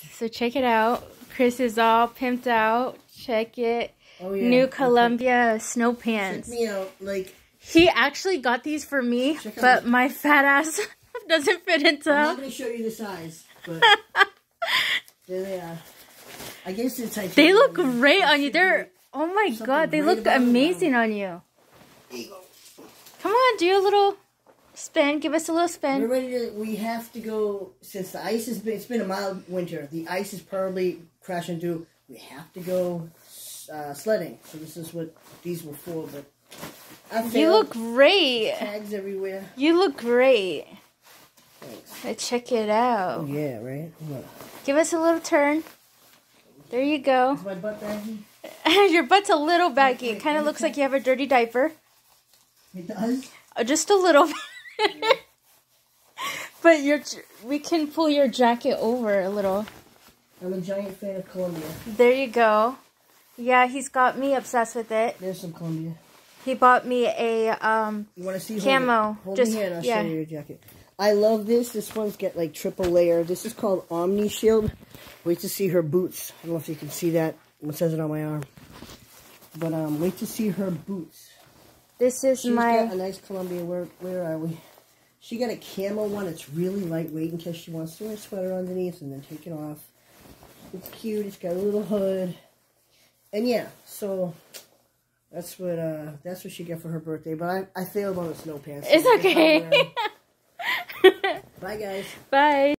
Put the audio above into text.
So check it out. Chris is all pimped out. Check it. Oh, yeah. New Columbia snow Check pants. me out. Like, He actually got these for me, but my fat ass doesn't fit into them. I'm not going to show you the size, but there they are. I guess it's like... They look great on you. They're... Oh my god, they look amazing on you. There you go. Come on, do a little spin. Give us a little spin. We're ready to... We have to go... Since the ice has been... It's been a mild winter. The ice is probably crashing through. We have to go sledding. So this is what these were for, but... You look great. Tags everywhere. You look great. Thanks. Let's check it out. Oh, yeah, right? What? Give us a little turn. There you go. Is my butt baggy? Your butt's a little baggy. It kind of looks like you have a dirty diaper. It does? Just a little bit. But we can pull your jacket over a little. I'm a giant fan of Columbia. There you go. Yeah, he's got me obsessed with it. There's some Columbia. He bought me a you want to see camo. Hold me here and I'll show you your jacket. I love this. This one's got like triple layer. This is called Omni Shield. Wait to see her boots. I don't know if you can see that. It says it on my arm. But wait to see her boots. This is She's my... got a nice Columbia. Where are we? She got a camo one. It's really lightweight in case she wants to wear a sweater underneath and then take it off. It's cute. It's got a little hood. And yeah, so that's what she got for her birthday. But I failed on the snow pants. It's okay. Bye, guys. Bye.